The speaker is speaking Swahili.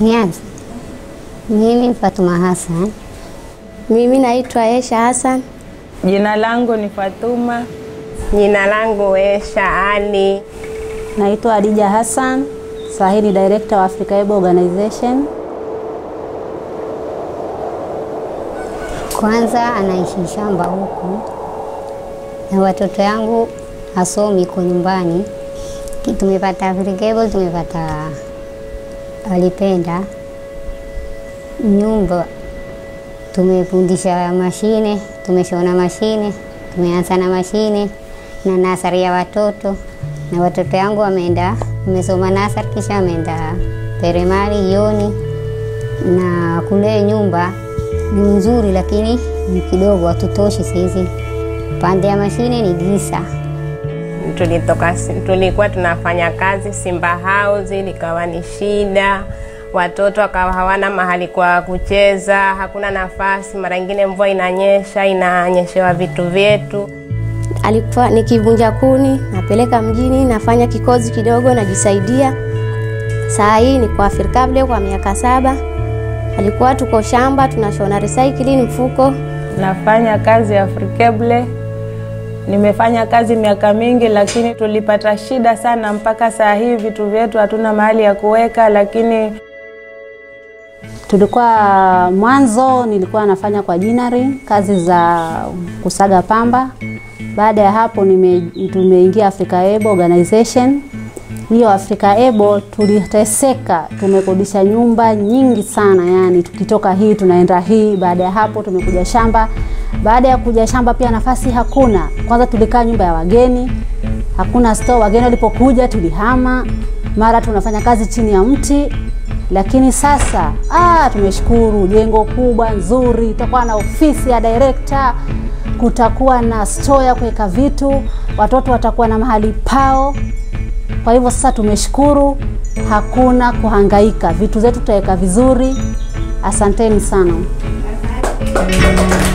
Nianze. Mimi Fatuma Hassan. Mimi naitwa Esha Hassan. Jina langu ni Fatuma. Jina langu Esha Ali. Naitwa Adija Hassan. Sahii ni director wa Africa Able Organization. Kwanza anaishi shamba huku na watoto yangu hasomi kwa nyumbani. Tumepata Africa Able, tumepata Alipenda nyumba, tumefundisha mashine, tumeshona mashine, tumeanza na mashine na nasari ya watoto, na watoto yangu wamesoma nasari kisha wameenda primary Yoni. Na kule nyumba ni nzuri lakini ni kidogo, hatutoshi sisi. Pande ya mashine ni gisa. Tulikuwa tunafanya kazi Simba House, likawa ni shida. Watoto wakawa hawana mahali kwa kucheza, hakuna nafasi, mara nyingine mvua inanyeshewa vitu vyetu. Alikuwa nikivunja kuni, napeleka mjini, nafanya kikozi kidogo najisaidia. Saa hii ni kwa Africa Able kwa miaka 7. Alikuwa tuko shamba tunashona recycling mfuko. Nafanya kazi ya Africa Able. Nimefanya kazi miaka mingi lakini tulipata shida sana mpaka saa hii vitu vyetu hatuna mahali ya kuweka. Lakini tulikuwa mwanzo nilikuwa nafanya kwa Jinari kazi za kusaga pamba. Baada ya hapo tumeingia Africa Able Organization. Hiyo Africa Able tuliteseka, tumekodisha nyumba nyingi sana, yani tukitoka hii tunaenda hii. Baada ya hapo tumekuja shamba. Baada ya kuja shamba pia nafasi hakuna. Kwanza tulikaa nyumba ya wageni, hakuna store. Wageni walipokuja tulihama, mara tunafanya kazi chini ya mti. Lakini sasa tumeshukuru, jengo kubwa nzuri, tutakuwa na ofisi ya director, kutakuwa na store ya kuweka vitu, watoto watakuwa na mahali pao. Kwa hivyo sasa tumeshukuru, hakuna kuhangaika, vitu zetu tutaweka vizuri. Asanteni sana.